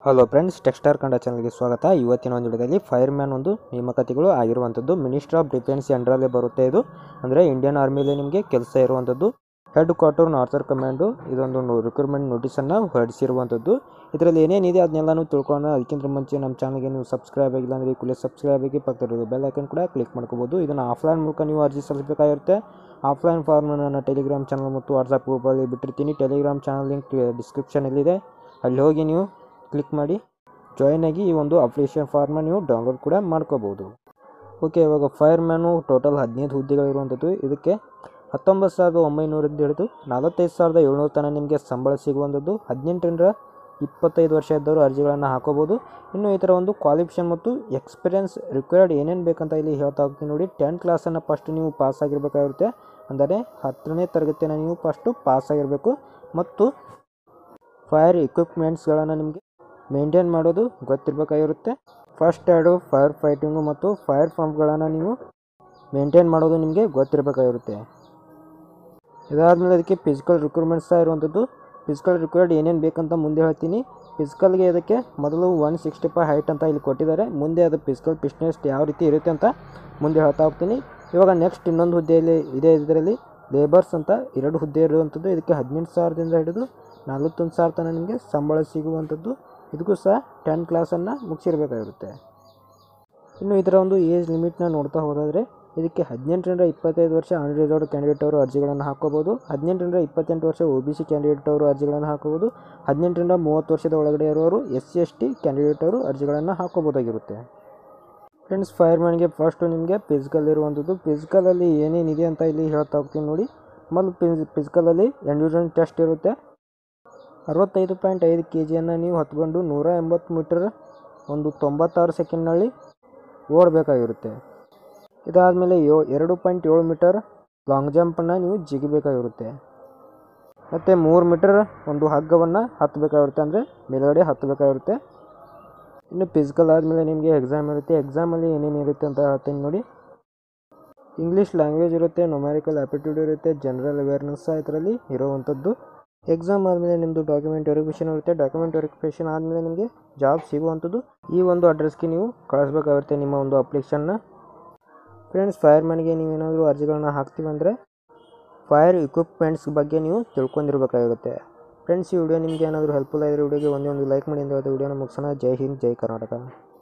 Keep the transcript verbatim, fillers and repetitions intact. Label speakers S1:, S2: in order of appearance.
S1: Hello friends, ಟೆಕ್ಸ್ಟಾರ್ Kannada ಚಾನಲ್ಗೆ ಸ್ವಾಗತ. ಇವತ್ತಿನ ಒಂದು ವಿಡಿಯೋದಲ್ಲಿ ಫೈರ್ಮ್ಯಾನ್ ಒಂದು ನೇಮಕಾತಿಗಳು ಆಗಿರುವಂಥದ್ದು ಮಿನಿಸ್ಟ್ರಿ ಆಫ್ ಡಿಫೆನ್ಸ್ ಅಂಡರಲ್ಲೇ ಬರುತ್ತೆ. ಇದು ಅಂದರೆ ಇಂಡಿಯನ್ ಆರ್ಮಿಲಿ ನಿಮಗೆ ಕೆಲಸ ಇರುವಂಥದ್ದು. ಹೆಡ್ ಕ್ವಾರ್ಟರ್ ನಾರ್ತರ್ ಕಮಾಂಡು ಇದೊಂದು ರಿಕ್ರೂಟ್ಮೆಂಟ್ ನೋಟಿಸನ್ನು ಹೊರಡಿಸಿರುವಂಥದ್ದು. ಇದರಲ್ಲಿ ಏನೇನಿದೆ ಅದನ್ನೆಲ್ಲನೂ ತಿಳ್ಕೊಳ್ಳೋಣ. ಅದಕ್ಕಿಂತ ಮುಂಚೆ ನಮ್ಮ ಚಾನಲ್ಗೆ ನೀವು ಸಬ್ಸ್ಕ್ರೈಬ್ ಆಗಿಲ್ಲ ಅಂದರೆ ಕೂಡಲೇ ಸಬ್ಸ್ಕ್ರೈಬ್ ಆಗಿ ಪಕ್ಕದಲ್ಲಿರೋ ಬೆಲ್ ಐಕನ್ ಕೂಡ ಕ್ಲಿಕ್ ಮಾಡ್ಕೋಬೋದು. ಇದನ್ನು ಆಫ್ಲೈನ್ ಮೂಲಕ ನೀವು ಅರ್ಜಿ ಸಲ್ಲಿಸಬೇಕಾಗಿರುತ್ತೆ. ಆಫ್ಲೈನ್ ಫಾರ್ಮ್ ನನ್ನ ಟೆಲಿಗ್ರಾಮ್ ಚಾನಲ್ ಮತ್ತು ವಾಟ್ಸಪ್ ಗ್ರೂಪಲ್ಲಿ ಬಿಟ್ಟಿರ್ತೀನಿ. ಟೆಲಿಗ್ರಾಮ್ ಚಾನಲ್ ಲಿಂಕ್ ಡಿಸ್ಕ್ರಿಪ್ಷನಲ್ಲಿದೆ, ಅಲ್ಲಿ ಹೋಗಿ ನೀವು ಕ್ಲಿಕ್ ಮಾಡಿ ಜಾಯಿನ್ ಆಗಿ ಈ ಒಂದು ಅಪ್ಲಿಕೇಶನ್ ಫಾರ್ಮ್ನ ನೀವು ಡೌನ್ಲೋಡ್ ಕೂಡ ಮಾಡ್ಕೋಬೋದು. ಓಕೆ, ಇವಾಗ ಫೈರ್ಮ್ಯಾನು ಟೋಟಲ್ ಹದಿನೈದು ಹುದ್ದೆಗಳಿರುವಂಥದ್ದು. ಇದಕ್ಕೆ ಹತ್ತೊಂಬತ್ತು ಸಾವಿರದ ಒಂಬೈನೂರಿಂದ ಹಿಡಿದು ನಲವತ್ತೈದು ಸಾವಿರದ ಏಳ್ನೂರು ತನಕ ನಿಮಗೆ ಸಂಬಳ ಸಿಗುವಂಥದ್ದು. ಹದಿನೆಂಟರಿಂದ ಇಪ್ಪತ್ತೈದು ವರ್ಷ ಇದ್ದವರು ಅರ್ಜಿಗಳನ್ನು ಹಾಕೋಬೋದು. ಇನ್ನು ಈ ಥರ ಒಂದು ಕ್ವಾಲಿಫಿಕೇಷನ್ ಮತ್ತು ಎಕ್ಸ್ಪೀರಿಯನ್ಸ್ ರಿಕ್ವೈರ್ಡ್ ಏನೇನು ಬೇಕಂತ ಇಲ್ಲಿ ಹೇಳ್ತಾ ಹೋಗ್ತೀನಿ ನೋಡಿ. ಟೆಂತ್ ಕ್ಲಾಸನ್ನು ಫಸ್ಟ್ ನೀವು ಪಾಸ್ ಆಗಿರಬೇಕಾಗಿರುತ್ತೆ. ಅಂದರೆ ಹತ್ತನೇ ತರಗತಿಯನ್ನು ನೀವು ಫಸ್ಟು ಪಾಸ್ ಆಗಿರಬೇಕು ಮತ್ತು ಫೈರ್ ಇಕ್ವಿಪ್ಮೆಂಟ್ಸ್ಗಳನ್ನು ನಿಮಗೆ ಮೇಂಟೈನ್ ಮಾಡೋದು ಗೊತ್ತಿರಬೇಕಾಗಿರುತ್ತೆ. ಫಸ್ಟ್ ಏಡು, ಫೈರ್ ಫೈಟಿಂಗು ಮತ್ತು ಫೈರ್ ಪಂಪ್ಗಳನ್ನು ನೀವು ಮೇಂಟೈನ್ ಮಾಡೋದು ನಿಮಗೆ ಗೊತ್ತಿರಬೇಕಾಗಿರುತ್ತೆ. ಇದಾದಮೇಲೆ ಅದಕ್ಕೆ ಫಿಸಿಕಲ್ ರಿಕ್ರೂಟ್ಮೆಂಟ್ಸ್ ಸಹ ಇರುವಂಥದ್ದು. ಫಿಸಿಕಲ್ ರಿಕ್ವೈರ್ಡ್ ಏನೇನು ಬೇಕಂತ ಮುಂದೆ ಹೇಳ್ತೀನಿ. ಫಿಸಿಕಲ್ಗೆ ಅದಕ್ಕೆ ಮೊದಲು ಒನ್ ಸಿಕ್ಸ್ಟಿ ಫೈವ್ ಹೈಟ್ ಅಂತ ಇಲ್ಲಿ ಕೊಟ್ಟಿದ್ದಾರೆ. ಮುಂದೆ ಅದು ಫಿಸಿಕಲ್ ಫಿಟ್ನೆಸ್ ಯಾವ ರೀತಿ ಇರುತ್ತೆ ಅಂತ ಮುಂದೆ ಹೇಳ್ತಾ ಹೋಗ್ತೀನಿ. ಇವಾಗ ನೆಕ್ಸ್ಟ್ ಇನ್ನೊಂದು ಹುದ್ದೆಯಲ್ಲಿ ಇದೆ. ಇದರಲ್ಲಿ ಲೇಬರ್ಸ್ ಅಂತ ಎರಡು ಹುದ್ದೆ ಇರುವಂಥದ್ದು. ಇದಕ್ಕೆ ಹದಿನೆಂಟು ಸಾವಿರದಿಂದ ಹಿಡಿದು ನಲ್ವತ್ತೊಂದು ಸಾವಿರ ತನಕ ನಿಮಗೆ ಸಂಬಳ ಸಿಗುವಂಥದ್ದು. ಇದಕ್ಕೂ ಸಹ ಟೆಂತ್ ಕ್ಲಾಸನ್ನು ಮುಗಿಸಿರಬೇಕಾಗಿರುತ್ತೆ. ಇನ್ನು ಇದರ ಒಂದು ಏಜ್ ಲಿಮಿಟ್ನ ನೋಡ್ತಾ ಹೋದಾದರೆ ಇದಕ್ಕೆ ಹದಿನೆಂಟರಿಂದ ಇಪ್ಪತ್ತೈದು ವರ್ಷ ಅನ್ರಿಸರ್ವ್ಡ್ ಕ್ಯಾಂಡಿಡೇಟ್ ಅವರು ಅರ್ಜಿಗಳನ್ನು ಹಾಕೋಬೋದು. ಹದಿನೆಂಟರಿಂದ ಇಪ್ಪತ್ತೆಂಟು ವರ್ಷ ಒ ಬಿ ಸಿ ಕ್ಯಾಂಡಿಡೇಟ್ ಅವರು ಅರ್ಜಿಗಳನ್ನು ಹಾಕೋಬೋದು. ಹದಿನೆಂಟರಿಂದ ಮೂವತ್ತು ವರ್ಷದ ಒಳಗಡೆ ಇರೋರು S C S T candidate ಅವರು ಅರ್ಜಿಗಳನ್ನು ಹಾಕೋಬೋದಾಗಿರುತ್ತೆ. ಫ್ರೆಂಡ್ಸ್, ಫೈರ್ಮ್ಯಾನ್ಗೆ ಫಸ್ಟು ನಿಮಗೆ ಫಿಸಿಕಲ್ ಇರುವಂಥದ್ದು. ಫಿಸಿಕಲಲ್ಲಿ ಏನೇನಿದೆ ಅಂತ ಇಲ್ಲಿ ಹೇಳ್ತಾ ಹೋಗ್ತೀನಿ ನೋಡಿ. ಮೊದಲು ಫಿಸ್ ಫಿಸಿಕಲಲ್ಲಿ ಎಂಡ್ಯೂರೆನ್ಸ್ ಟೆಸ್ಟ್ ಇರುತ್ತೆ. ಅರವತ್ತೈದು ಪಾಯಿಂಟ್ ಐದು ಕೆ ಜಿಯನ್ನು ನೀವು ಹೊತ್ಕೊಂಡು ನೂರ ಎಂಬತ್ತು ಮೀಟರ್ ಒಂದು ತೊಂಬತ್ತಾರು ಸೆಕೆಂಡ್ನಲ್ಲಿ ಓಡಬೇಕಾಗಿರುತ್ತೆ. ಇದಾದಮೇಲೆ ಯೋ ಎರಡು ಪಾಯಿಂಟ್ ಏಳು ಮೀಟರ್ ಲಾಂಗ್ ಜಂಪನ್ನು ನೀವು ಜಿಗಿಬೇಕಾಗಿರುತ್ತೆ. ಮತ್ತು ಮೂರು ಮೀಟರ್ ಒಂದು ಹಗ್ಗವನ್ನು ಹತ್ತಬೇಕಾಗಿರುತ್ತೆ, ಅಂದರೆ ಮೇಲುಗಡೆ ಹತ್ತಬೇಕಾಗಿರುತ್ತೆ. ಇನ್ನು ಫಿಸಿಕಲ್ ಆದಮೇಲೆ ನಿಮಗೆ ಎಕ್ಸಾಮ್ ಇರುತ್ತೆ. ಎಕ್ಸಾಮಲ್ಲಿ ಏನೇನು ಇರುತ್ತೆ ಅಂತ ಹೇಳ್ತೀನಿ ನೋಡಿ. ಇಂಗ್ಲೀಷ್ ಲ್ಯಾಂಗ್ವೇಜ್ ಇರುತ್ತೆ, ನ್ಯೂಮೆರಿಕಲ್ ಆ್ಯಪ್ಟಿಟ್ಯೂಡ್ ಇರುತ್ತೆ, ಜನರಲ್ ಅವೇರ್ನೆಸ್ ಸಹ ಇದರಲ್ಲಿ ಇರುವಂಥದ್ದು. ಎಕ್ಸಾಮ್ ಆದಮೇಲೆ ನಿಮ್ಮದು ಡಾಕ್ಯುಮೆಂಟ್ ವೆರಿಫಿಕೇಷನ್ ಇರುತ್ತೆ. ಡಾಕ್ಯುಮೆಂಟ್ ವೆರಿಫಿಕೇಷನ್ ಆದಮೇಲೆ ನಿಮಗೆ ಜಾಬ್ ಸಿಗುವಂಥದ್ದು. ಈ ಒಂದು ಅಡ್ರೆಸ್ಗೆ ನೀವು ಕಳಿಸ್ಬೇಕಾಗುತ್ತೆ ನಿಮ್ಮ ಒಂದು ಅಪ್ಲಿಕೇಶನ್ನ. ಫ್ರೆಂಡ್ಸ್, ಫೈರ್ಮ್ಯಾನ್ಗೆ ನೀವೇನಾದರೂ ಅರ್ಜಿಗಳನ್ನ ಹಾಕ್ತೀವಂದರೆ ಫೈರ್ ಇಕ್ವಿಪ್ಮೆಂಟ್ಸ್ ಬಗ್ಗೆ ನೀವು ತಿಳ್ಕೊಂಡಿರ್ಬೇಕಾಗಿರುತ್ತೆ. ಫ್ರೆಂಡ್ಸ್, ಈ ವಿಡಿಯೋ ನಿಮಗೆ ಏನಾದರೂ ಹೆಲ್ಪ್ಫುಲ್ ಆಗಿರೋ ವಿಡಿಯೋಗೆ ಒಂದೇ ಒಂದು ಲೈಕ್ ಮಾಡಿ ಅಂತ ಹೇಳ್ತಾ ವಿಡಿಯೋನ ಮುಗಿಸೋಣ. ಜೈ ಹಿಂದ್, ಜೈ ಕರ್ನಾಟಕ.